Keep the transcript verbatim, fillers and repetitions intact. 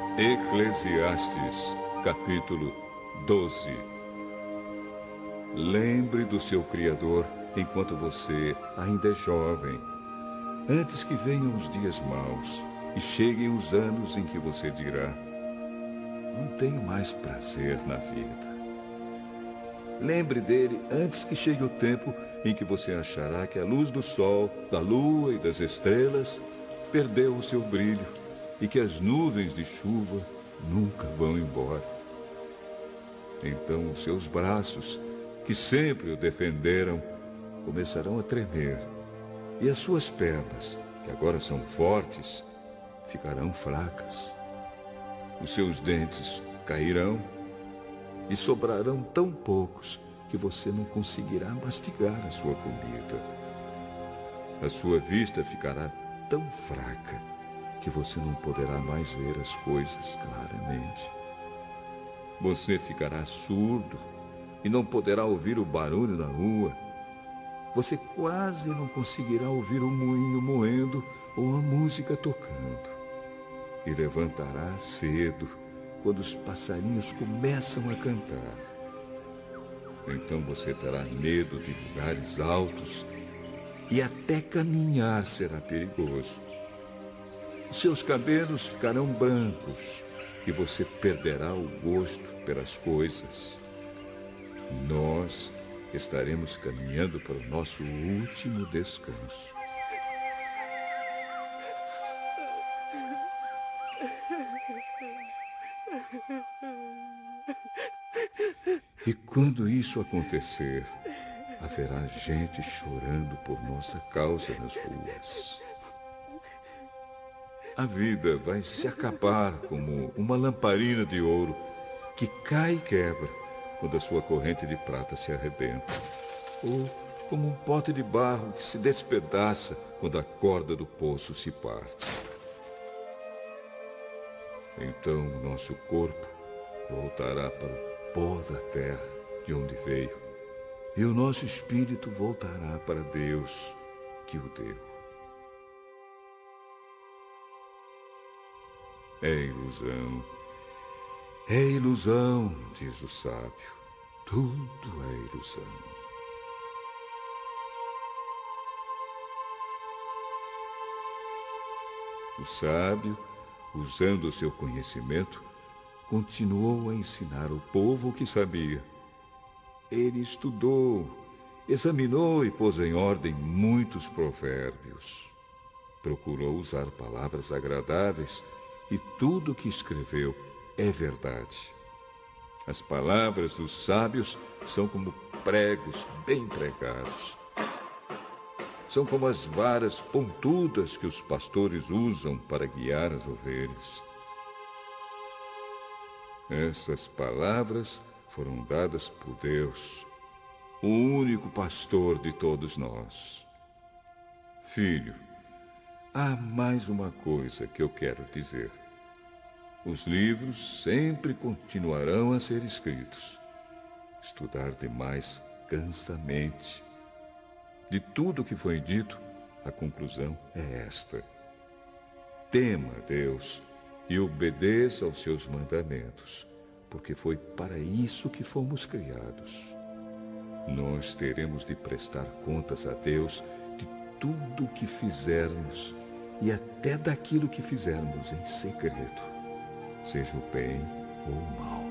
Eclesiastes, capítulo doze. Lembre do seu Criador enquanto você ainda é jovem, antes que venham os dias maus e cheguem os anos em que você dirá: não tenho mais prazer na vida. Lembre dele antes que chegue o tempo em que você achará que a luz do sol, da lua e das estrelas perdeu o seu brilho e que as nuvens de chuva nunca vão embora. Então os seus braços, que sempre o defenderam, começarão a tremer, e as suas pernas, que agora são fortes, ficarão fracas. Os seus dentes cairão e sobrarão tão poucos que você não conseguirá mastigar a sua comida. A sua vista ficará tão fraca que você não poderá mais ver as coisas claramente. Você ficará surdo e não poderá ouvir o barulho da rua. Você quase não conseguirá ouvir o moinho moendo ou a música tocando. E levantará cedo quando os passarinhos começam a cantar. Então você terá medo de lugares altos e até caminhar será perigoso. Seus cabelos ficarão brancos e você perderá o gosto pelas coisas. Nós estaremos caminhando para o nosso último descanso. E quando isso acontecer, haverá gente chorando por nossa causa nas ruas. A vida vai se acabar como uma lamparina de ouro que cai e quebra quando a sua corrente de prata se arrebenta, ou como um pote de barro que se despedaça quando a corda do poço se parte. Então o nosso corpo voltará para o pó da terra de onde veio, e o nosso espírito voltará para Deus que o deu. É ilusão, é ilusão, diz o sábio, tudo é ilusão. O sábio, usando o seu conhecimento, continuou a ensinar o povo o que sabia. Ele estudou, examinou e pôs em ordem muitos provérbios. Procurou usar palavras agradáveis e tudo o que escreveu é verdade. As palavras dos sábios são como pregos bem pregados. São como as varas pontudas que os pastores usam para guiar as ovelhas. Essas palavras foram dadas por Deus, o único pastor de todos nós. Filho, há mais uma coisa que eu quero dizer. Os livros sempre continuarão a ser escritos. Estudar demais cansa a mente. De tudo que foi dito, a conclusão é esta: tema a Deus e obedeça aos seus mandamentos, porque foi para isso que fomos criados. Nós teremos de prestar contas a Deus de tudo o que fizermos e até daquilo que fizermos em segredo, seja o bem ou o mal.